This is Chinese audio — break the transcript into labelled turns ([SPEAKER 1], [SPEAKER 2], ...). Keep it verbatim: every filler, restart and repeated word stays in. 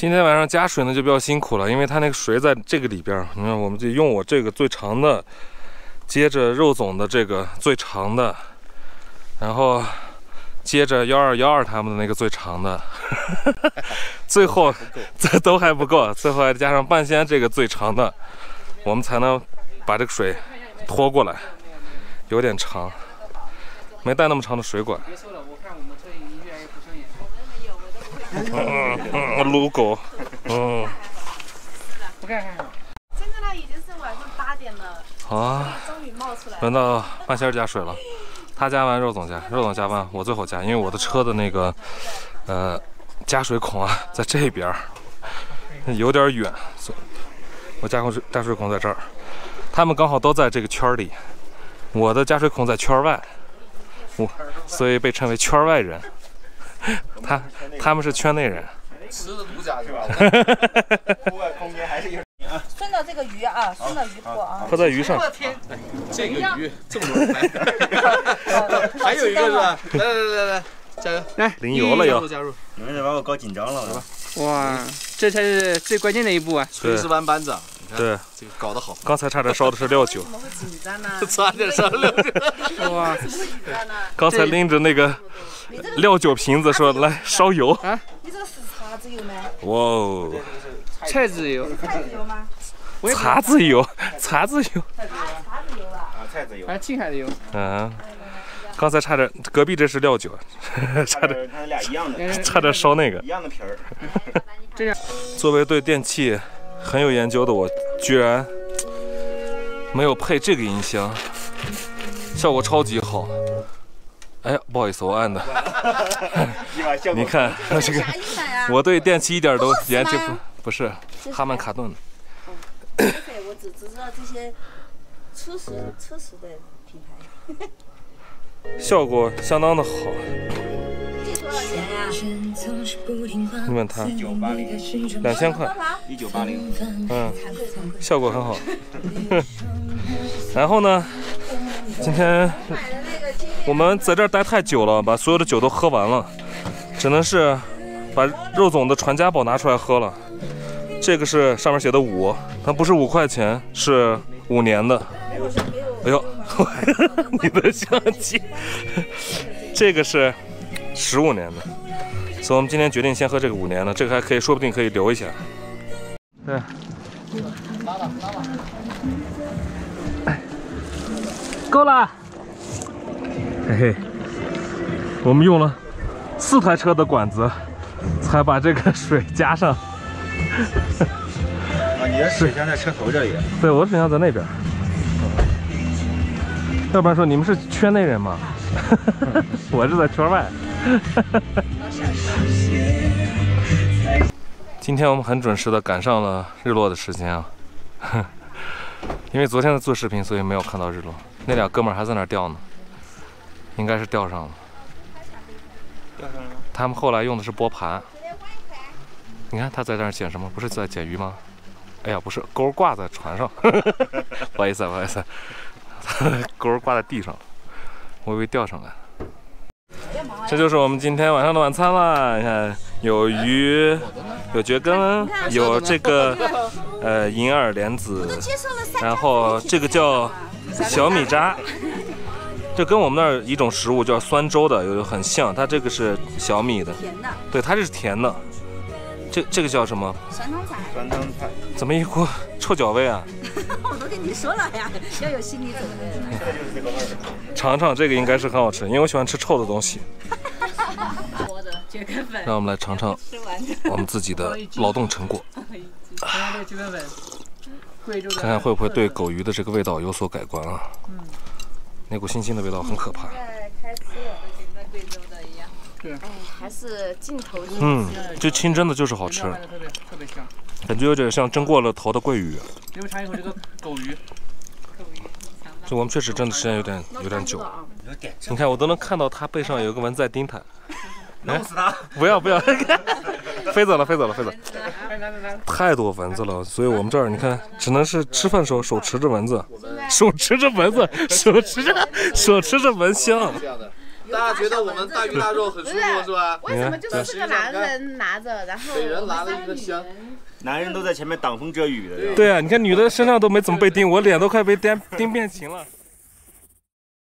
[SPEAKER 1] 今天晚上加水呢就比较辛苦了，因为它那个水在这个里边，你看我们就用我这个最长的，接着肉总的这个最长的，然后接着幺二幺二他们的那个最长的，最后这都还不够，最后还加上半仙这个最长的，我们才能把这个水拖过来，有点长，没带那么长的水管。
[SPEAKER 2] 别说了，我看我们这音乐也不顺眼。
[SPEAKER 1] 嗯嗯，撸狗，嗯。
[SPEAKER 2] 不看看。
[SPEAKER 3] 现在呢已经是晚上八点了。
[SPEAKER 1] 好啊，
[SPEAKER 3] 终于冒出来了。
[SPEAKER 1] 轮到半仙儿加水了，他加完肉总加，肉总加完我最后加，因为我的车的那个呃加水孔啊在这边儿，有点远，所以我加水加水孔在这儿，他们刚好都在这个圈里，我的加水孔在圈外，我所以被称为圈外人。他他们是圈内人，
[SPEAKER 4] 吃的独家是吧？
[SPEAKER 5] 户外空间还是有。
[SPEAKER 3] 顺着这个鱼啊，顺着鱼破啊。
[SPEAKER 1] 泼在鱼上。
[SPEAKER 4] 这个鱼这么多来，还有一个是吧？来来来来来，加油！
[SPEAKER 2] 来，
[SPEAKER 1] 淋油了又。
[SPEAKER 4] 加入！
[SPEAKER 5] 你们这把我搞紧张了，是吧？
[SPEAKER 2] 哇，这才是最关键的一步啊！
[SPEAKER 4] 炊事班班长，
[SPEAKER 1] 对，
[SPEAKER 4] 这个搞得好。
[SPEAKER 1] 刚才差点烧的是料酒。
[SPEAKER 3] 怎么会紧张呢？
[SPEAKER 4] 差点烧料酒。
[SPEAKER 2] 哇，
[SPEAKER 3] 怎么会紧张呢？
[SPEAKER 1] 刚才拎着那个料酒瓶子说来烧油。
[SPEAKER 2] 啊？
[SPEAKER 3] 你这个是茶籽油吗？
[SPEAKER 1] 哇哦！
[SPEAKER 2] 菜籽油。
[SPEAKER 3] 菜籽油吗？
[SPEAKER 1] 茶籽油，茶籽油。
[SPEAKER 3] 茶籽油啊。
[SPEAKER 5] 啊，菜籽油。
[SPEAKER 2] 啊，青海的油。
[SPEAKER 1] 嗯。刚才差点，隔壁这是料酒，差点，
[SPEAKER 5] 它俩一样的，
[SPEAKER 1] 差点烧那个
[SPEAKER 5] 一样的皮儿。
[SPEAKER 2] 这样。
[SPEAKER 1] 作为对电器很有研究的我，居然没有配这个音箱，效果超级好。哎呀，不好意思，我按的。你看这个，我对电器一点都研究不不是哈曼卡顿的。
[SPEAKER 3] 我只知道这些初始初始的品牌。
[SPEAKER 1] 效果相当的好。
[SPEAKER 3] 这多少钱呀？
[SPEAKER 1] 你问他，两千块，
[SPEAKER 5] 一九八零。
[SPEAKER 1] 嗯，效果很好。然后呢，今天我们在这儿待太久了，把所有的酒都喝完了，只能是把肉总的传家宝拿出来喝了。这个是上面写的五，它不是五块钱，是五年的。哎呦，你的相机，这个是十五年的，所以我们今天决定先喝这个五年的，这个还可以，说不定可以留一下。对，
[SPEAKER 2] 拉吧拉吧，
[SPEAKER 1] 够了，嘿嘿，我们用了四台车的管子，才把这个水加上。
[SPEAKER 5] 啊，你的水箱在车头这里。
[SPEAKER 1] 对，我的水箱在那边。要不然说你们是圈内人吗？我是在圈外。今天我们很准时的赶上了日落的时间啊，因为昨天在做视频，所以没有看到日落。那俩哥们儿还在那儿钓呢，应该是钓上了。
[SPEAKER 5] 钓上了吗？
[SPEAKER 1] 他们后来用的是拨盘。你看他在这儿捡什么？不是在捡鱼吗？哎呀，不是，钩挂在船上。不好意思，不好意思。钩挂在地上，我以为钓上来。这就是我们今天晚上的晚餐啦！你看，有鱼，有蕨根，有这个呃银耳莲子，然后这个叫小米渣，这跟我们那儿一种食物叫酸粥的有很像，它这个是小米的，对，它这是甜的。这这个叫什么？
[SPEAKER 3] 酸汤菜。
[SPEAKER 5] 酸汤菜。
[SPEAKER 1] 怎么一股臭脚味啊？
[SPEAKER 3] 我都跟你说了呀，要有心理准备。
[SPEAKER 1] 尝尝这个应该是很好吃，因为我喜欢吃臭的东西。
[SPEAKER 3] 我的蕨根粉。
[SPEAKER 1] 让我们来尝尝我们自己的劳动成果，看看会不会对狗鱼的这个味道有所改观啊？那股腥腥的味道很可怕。
[SPEAKER 3] 开吃了，跟贵州的一样。哎，还是镜头。
[SPEAKER 1] 嗯，这清蒸的就是好吃，
[SPEAKER 2] 特别特别香，
[SPEAKER 1] 感觉有点像蒸过了头的桂鱼。
[SPEAKER 2] 你们尝一口这个狗鱼。
[SPEAKER 1] 就我们确实蒸的时间有点有点久。你看我都能看到它背上有个蚊子在叮它。
[SPEAKER 5] 弄死它！
[SPEAKER 1] 不要不要，飞走了飞走了飞走了。太多蚊子了，所以我们这儿你看，只能是吃饭时候手持着蚊子，手持着蚊子，手持着手持着蚊香。
[SPEAKER 4] 大家觉得我们大鱼大肉很舒服是吧？
[SPEAKER 6] 为什么就四个男人拿着，然后
[SPEAKER 4] 每人拿了一个箱？
[SPEAKER 5] 男人都在前面挡风遮雨的。
[SPEAKER 1] 对啊，你看女的身上都没怎么被叮，我脸都快被叮叮变形了。